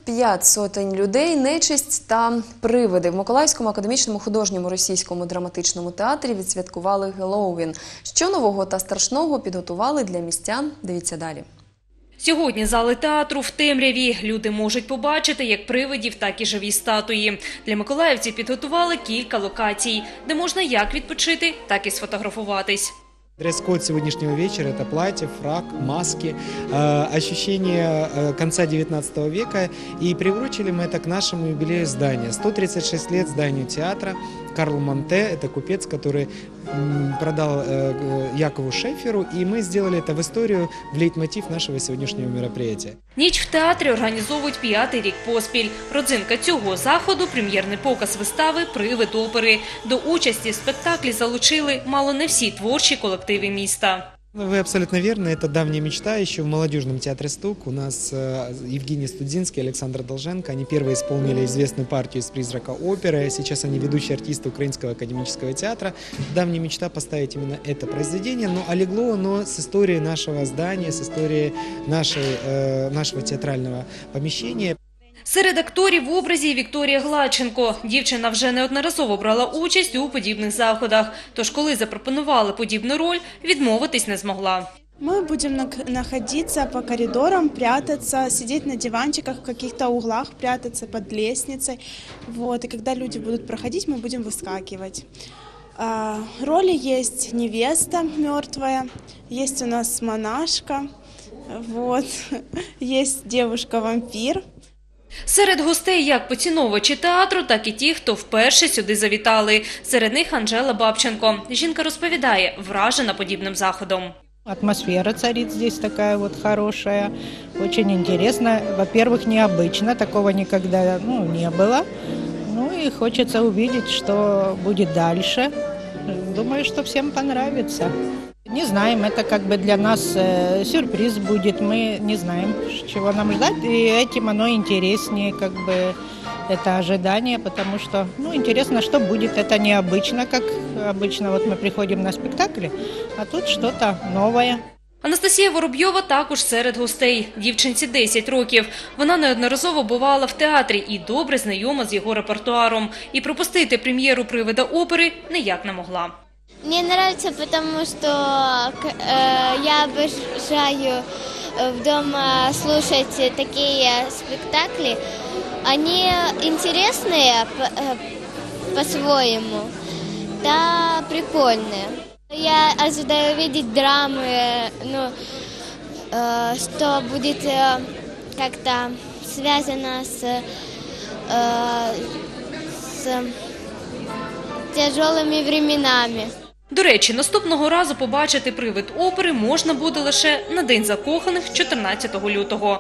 5 сотень людей, нечисть та привиди. В Миколаївському академічному художньому російському драматичному театрі відсвяткували Геловін. Що нового та страшного підготували для містян? Дивіться далі. Сьогодні зали театру в темряві. Люди можуть побачити як привидів, так і живі статуї. Для миколаївців підготували кілька локацій, де можна як відпочити, так і сфотографуватись. Дресс-код сегодняшнего вечера – это платье, фрак, маски, ощущение конца 19 века. И приурочили мы это к нашему юбилею здания. 136 лет зданию театра. Карл Монте – это купец, который продал Якову Шеферу. И мы сделали это в историю, в лейтмотив нашего сегодняшнего мероприятия. Ніч в театрі організовують 5-й рік поспіль. Родзинка цього заходу – прем'єрний показ вистави «Привид опери». До участі в спектаклі залучили мало не всі творчі колективи міста. Вы абсолютно верны. Это давняя мечта. Еще в молодежном театре «Стук» у нас Евгений Студзинский, Александр Долженко. Они первые исполнили известную партию из «Призрака оперы». Сейчас они ведущие артисты Украинского академического театра. Давняя мечта поставить именно это произведение. Но легло оно с историей нашего здания, с историей нашего театрального помещения. Серед акторів в образі Вікторія Гладченко. Дівчина вже неодноразово брала участь у подібних заходах. Тож, коли запропонували подібну роль, відмовитись не змогла. Мы будем находиться по коридорам, прятаться, сидеть на диванчиках, в каких-то углах прятаться под лестницей. Вот. И когда люди будут проходить, мы будем выскакивать. Роли есть невеста мертвая, есть у нас монашка, вот. Есть девушка-вампир. Серед гостей як поціновувачі театру, так і ті, хто вперше сюди завітали. Серед них Анжела Бабченко. Жінка розповідає, вражена подібним заходом. Атмосфера царит здесь такая вот хорошая, очень интересно. Во-первых, необычно, такого никогда не было. Ну и хочется увидеть, что будет дальше. Думаю, что всем понравится. Не знаем, это как бы для нас сюрприз будет, мы не знаем, чего нам ждать, и этим оно интереснее, как бы это ожидание, потому что, интересно, что будет, это необычно, как обычно, вот мы приходим на спектакли, а тут что-то новое. Анастасія Воробйова також серед гостей. Дівчинці 10 років. Вона неодноразово бувала в театрі і добре знайома з його репертуаром. І пропустити прем'єру «Привида опери» ніяк не могла. Мне нравится, потому что я обожаю дома слушать такие спектакли. Они интересные по-своему, да, прикольные. Я ожидаю видеть драмы, что будет как-то связано с тяжелыми временами. До речі, наступного разу побачити «Привид опери» можна буде лише на День закоханих 14 лютого.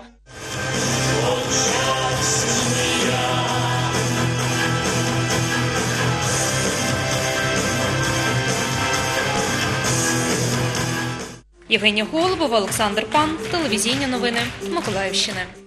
Євгенія Голубова, Олександр Пан, телевізійні новини Миколаївщини.